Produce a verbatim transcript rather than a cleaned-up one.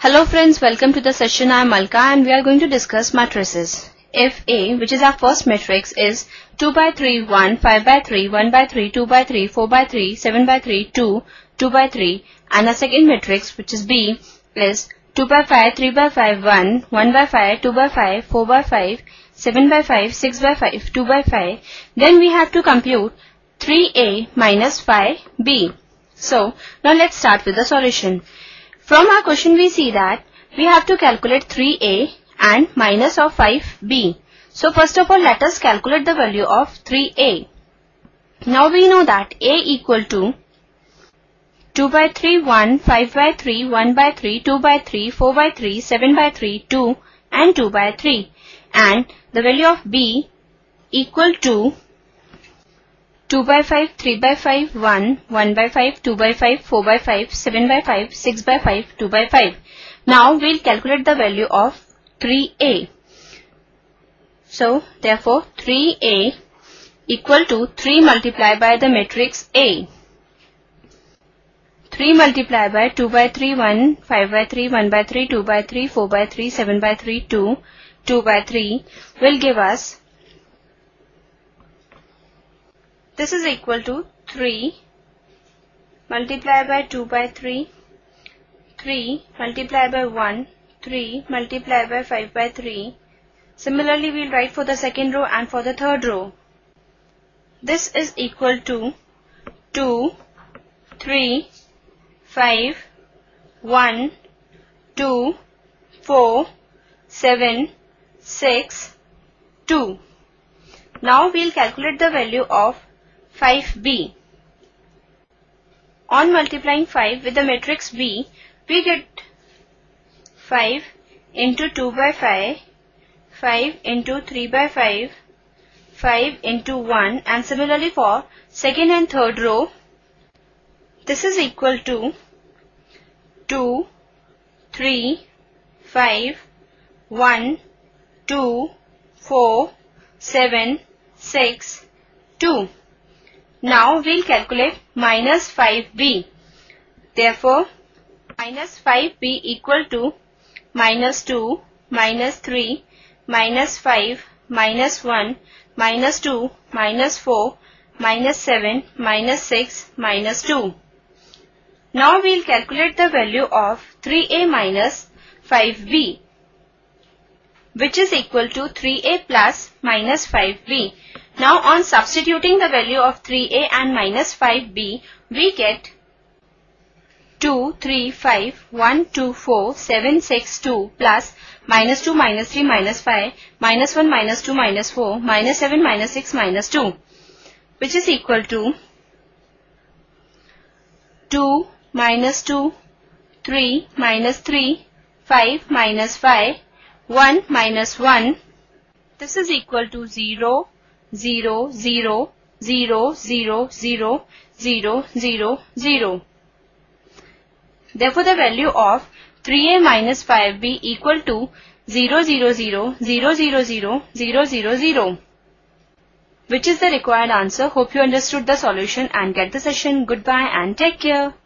Hello friends, welcome to the session. I am Malka and we are going to discuss matrices. If A, which is our first matrix, is two by three, one, five by three, one by three, two by three, four by three, seven by three, two, two by three, and our second matrix, which is B, is two by five, three by five, one, one by five, two by five, four by five, seven by five, six by five, two by five, then we have to compute three A minus five B. So, now let's start with the solution. From our question we see that we have to calculate three A and minus of five B. So first of all let us calculate the value of three A. Now we know that A equal to two by three, one, five by three, one by three, two by three, four by three, seven by three, two and two by three. And the value of B equal to two by five, three by five, one, one by five, two by five, four by five, seven by five, six by five, two by five. Now we'll calculate the value of three A. So therefore three A equal to three multiplied by the matrix A. three multiplied by two by three, one, five by three, one by three, two by three, four by three, seven by three, two, two by three will give us, this is equal to three multiplied by two by three, three multiplied by one, three multiplied by five by three. Similarly, we will write for the second row and for the third row. This is equal to two, three, five, one, two, four, seven, six, two. Now we will calculate the value of five B. On multiplying five with the matrix B, we get five into two by five, five into three by five, five into one, and similarly for second and third row, this is equal to two, three, five, one, two, four, seven, six, two. Now we'll calculate minus five B. Therefore, minus five B equal to minus two, minus three, minus five, minus one, minus two, minus four, minus seven, minus six, minus two. Now we'll calculate the value of three A minus five B, which is equal to three A plus minus five B. Now on substituting the value of three A and minus five B, we get two, three, five, one, two, four, seven, six, two plus minus two, minus three, minus five, minus one, minus two, minus four, minus seven, minus six, minus two, which is equal to two minus two, three minus three, five minus five, one minus one. This is equal to zero, zero, zero, zero, zero, zero, zero, zero, zero. Therefore, the value of three A minus five B equal to zero, zero, zero, zero, zero, zero, zero, zero, zero, which is the required answer. Hope you understood the solution and get the session. Goodbye and take care.